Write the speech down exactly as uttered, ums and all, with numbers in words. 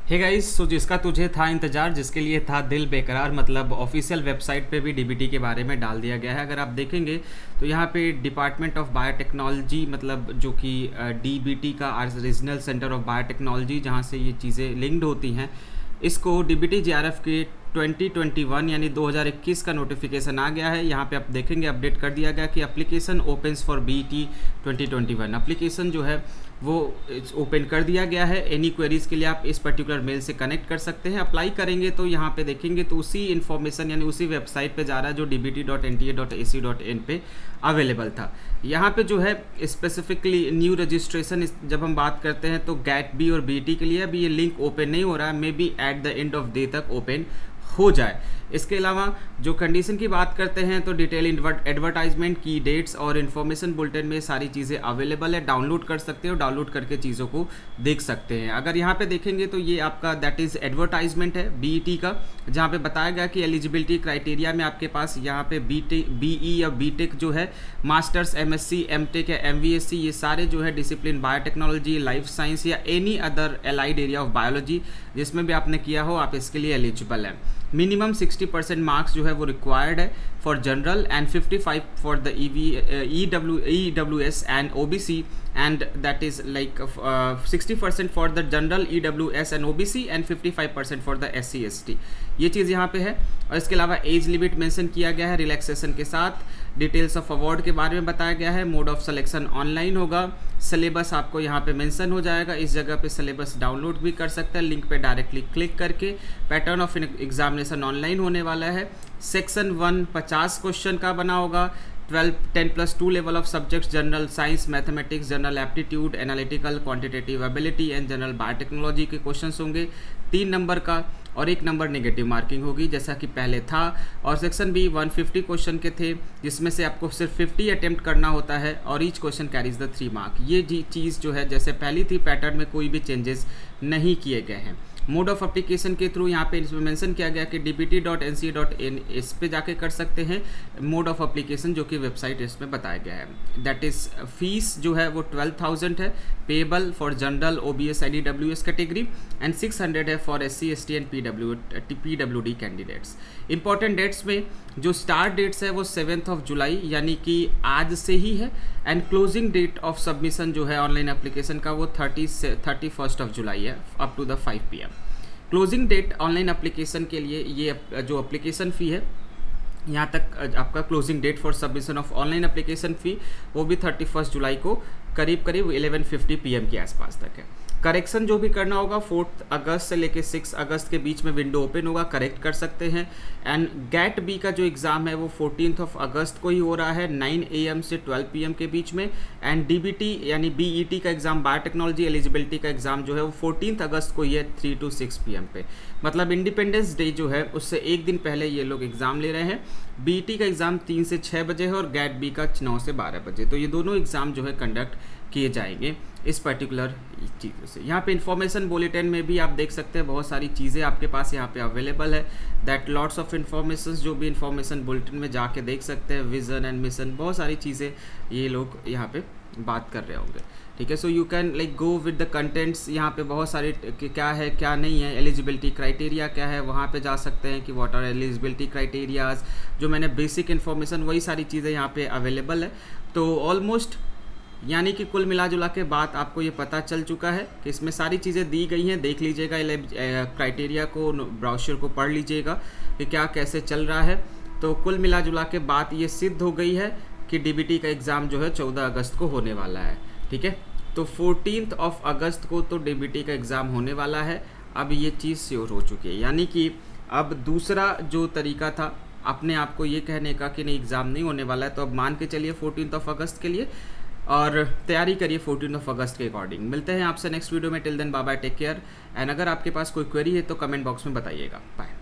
Hey guys, सो जिसका तुझे था इंतज़ार, जिसके लिए था दिल बेकरार, मतलब ऑफिशियल वेबसाइट पे भी डीबीटी के बारे में डाल दिया गया है। अगर आप देखेंगे तो यहाँ पे डिपार्टमेंट ऑफ बायोटेक्नोलॉजी, मतलब जो कि डीबीटी का रीजनल सेंटर ऑफ बायोटेक्नोलॉजी, जहाँ से ये चीज़ें लिंक्ड होती हैं, इसको डीबीटी जेआरएफ के ट्वेंटी ट्वेंटी वन यानी दो हज़ार इक्कीस का नोटिफिकेशन आ गया है। यहाँ पे आप देखेंगे अपडेट कर दिया गया कि application opens for BET twenty twenty one. Application जो है वो ओपन कर दिया गया है। एनी क्वेरीज़ के लिए आप इस पर्टिकुलर मेल से कनेक्ट कर सकते हैं। अप्लाई करेंगे तो यहाँ पे देखेंगे तो उसी इन्फॉर्मेशन यानी उसी वेबसाइट पे जा रहा है जो D B T dot N T A dot A C dot in पे अवेलेबल था। यहाँ पे जो है स्पेसिफिकली न्यू रजिस्ट्रेशन जब हम बात करते हैं तो गैट बी और बी टी के लिए अभी ये लिंक ओपन नहीं हो रहा है, maybe at the end of day तक ओपन हो जाए। इसके अलावा जो कंडीशन की बात करते हैं तो डिटेल एडवर्टाइजमेंट की डेट्स और इन्फॉर्मेशन बुलेटिन में सारी चीज़ें अवेलेबल है, डाउनलोड कर सकते हो, डाउनलोड करके चीज़ों को देख सकते हैं। अगर यहाँ पे देखेंगे तो ये आपका दैट इज़ एडवर्टाइजमेंट है बीईटी का, जहाँ पे बताया गया कि एलिजिबिलिटी क्राइटेरिया में आपके पास यहाँ पे बी टी बीई या बीटेक जो है, मास्टर्स, एमएससी, एमटेक या एमवीएससी, ये सारे जो है डिसिप्लिन बायोटेक्नोलॉजी, लाइफ साइंस या any other allied area of biology जिसमें भी आपने किया हो, आप इसके लिए एलिजिबल है। मिनिमम सिक्सटी परसेंट मार्क्स जो है वो रिक्वायर्ड है for general and fifty five for the E V E W E W S and O B C, and that is like sixty percent for the general E W S and O B C and fifty five percent for the S C S T. ये चीज़ यहाँ पे है। और इसके अलावा age limit mention किया गया है रिलैक्सेशन के साथ। डिटेल्स ऑफ अवार्ड के बारे में बताया गया है। मोड ऑफ सिलेक्शन ऑनलाइन होगा। सिलेबस आपको यहाँ पे मेंशन हो जाएगा। इस जगह पे सिलेबस डाउनलोड भी कर सकते हैं लिंक पे डायरेक्टली क्लिक करके। पैटर्न ऑफ एग्जामिनेशन ऑनलाइन होने वाला है। सेक्शन वन पचास क्वेश्चन का बना होगा। Twelve ten plus two level of subjects general science, mathematics, general aptitude, analytical, quantitative ability and general biotechnology के क्वेश्चंस होंगे। तीन नंबर का और एक नंबर नेगेटिव मार्किंग होगी जैसा कि पहले था। और section B one fifty question के थे जिसमें से आपको सिर्फ फिफ्टी अटेम्प्ट करना होता है और each question carries the three mark. ये जी चीज़ जो है जैसे पहली थी, पैटर्न में कोई भी चेंजेस नहीं किए गए हैं। मोड ऑफ एप्लीकेशन के थ्रू यहाँ पे इसमें मेंशन किया गया कि D B T dot N C dot in इस पे जाके कर सकते हैं मोड ऑफ एप्लीकेशन, जो कि वेबसाइट इसमें बताया गया है। दैट इज़ फीस जो है वो ट्वेल्व थाउजेंड है payable for general, O B S, I D W S category and six hundred है for S C S T and P W P W D candidates. Important dates में जो start dates है वो seventh of July यानी कि आज से ही है, and closing date of submission जो है ऑनलाइन एप्लीकेशन का वो थर्टी से थर्टी फर्स्ट ऑफ जुलाई है up to the five P M. Closing date online application के लिए ये जो एप्लीकेशन फ़ी है यहाँ तक आपका closing date for submission of online application fee वो भी थर्टी फर्स्ट जुलाई को करीब करीब इलेवन फिफ्टी पी एम के आसपास तक है। करेक्शन जो भी करना होगा फोर्थ अगस्त से लेके सिक्स अगस्त के बीच में विंडो ओपन होगा, करेक्ट कर सकते हैं। एंड गैट बी का जो एग्ज़ाम है वो फोर्टीन्थ ऑफ अगस्त को ही हो रहा है नाइन ए एम से ट्वेल्व पी एम के बीच में। एंड डी बी टी यानी बी ई टी का एग्ज़ाम, बायोटेक्नोलॉजी एलिजिबिलिटी का एग्ज़ाम जो है वो फोर्टीन्थ अगस्त को ही है three two six P M पे, मतलब इंडिपेंडेंस डे जो है उससे एक दिन पहले ये लोग एग्ज़ाम ले रहे हैं। बी ई टी का एग्ज़ाम तीन से छः बजे है और गैट बी का नौ से बारह बजे। तो ये दोनों एग्ज़ाम जो है कंडक्ट किए जाएंगे इस पर्टिकुलर चीज़ों से। यहाँ पे इन्फॉर्मेशन बुलेटिन में भी आप देख सकते हैं बहुत सारी चीज़ें आपके पास यहाँ पे अवेलेबल है। दैट लॉट्स ऑफ इन्फॉर्मेशन जो भी इन्फॉर्मेशन बुलेटिन में जाके देख सकते हैं। विजन एंड मिशन, बहुत सारी चीज़ें ये लोग यहाँ पे बात कर रहे होंगे। ठीक है, so you can like go with the contents. यहाँ पे बहुत सारी क्या है क्या नहीं है, एलिजिबिलिटी क्राइटेरिया क्या है, वहाँ पे जा सकते हैं कि व्हाट आर एलिजिबिलिटी क्राइटेरियाज। जो मैंने बेसिक इन्फॉर्मेशन वही सारी चीज़ें यहाँ पे अवेलेबल है। तो ऑलमोस्ट यानी कि कुल मिला जुला के बात आपको ये पता चल चुका है कि इसमें सारी चीज़ें दी गई हैं। देख लीजिएगा क्राइटेरिया को, ब्राउशर को पढ़ लीजिएगा कि क्या कैसे चल रहा है। तो कुल मिला जुला के बात ये सिद्ध हो गई है कि डी बी टी का एग्ज़ाम जो है चौदह अगस्त को होने वाला है। ठीक है, तो फोर्टीन्थ ऑफ अगस्त को तो डी बी टी का एग्ज़ाम होने वाला है। अब ये चीज़ श्योर हो चुकी है, यानी कि अब दूसरा जो तरीका था अपने आप को ये कहने का कि नहीं एग्ज़ाम नहीं होने वाला है, तो अब मान के चलिए फोर्टीन्थ ऑफ अगस्त के लिए और तैयारी करिए फोर्टीन ऑफ अगस्त के अकॉर्डिंग। मिलते हैं आपसे नेक्स्ट वीडियो में। Till then bye bye, take care. And अगर आपके पास कोई क्वेरी है तो कमेंट बॉक्स में बताइएगा। बाय।